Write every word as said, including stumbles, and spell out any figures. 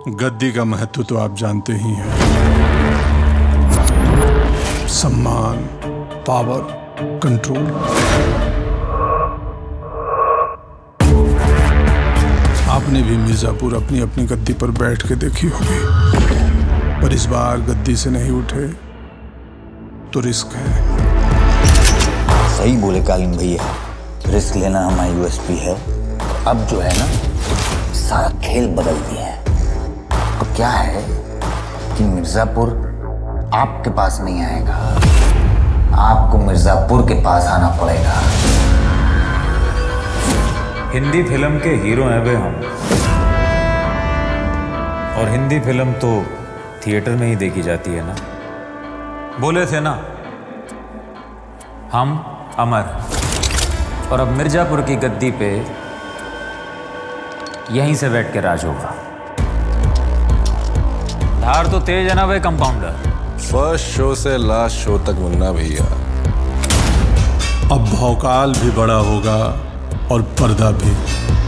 गद्दी का महत्व तो आप जानते ही हैं। सम्मान, पावर, कंट्रोल। आपने भी मिर्जापुर अपनी अपनी गद्दी पर बैठ के देखी होगी, पर इस बार गद्दी से नहीं उठे तो रिस्क है। सही बोले कालीन भैया, रिस्क लेना हमारी यूएसपी है। अब जो है ना, सारा खेल बदल दिया है। तो क्या है कि मिर्जापुर आपके पास नहीं आएगा, आपको मिर्जापुर के पास आना पड़ेगा। हिंदी फिल्म के हीरो हैं वे हम, और हिंदी फिल्म तो थिएटर में ही देखी जाती है ना। बोले थे ना हम अमर, और अब मिर्जापुर की गद्दी पे यहीं से बैठ के राज होगा। धार तो तेज है ना वे कंपाउंडर। फर्स्ट शो से लास्ट शो तक मुन्ना भैया। अब भौकाल भी बड़ा होगा और पर्दा भी।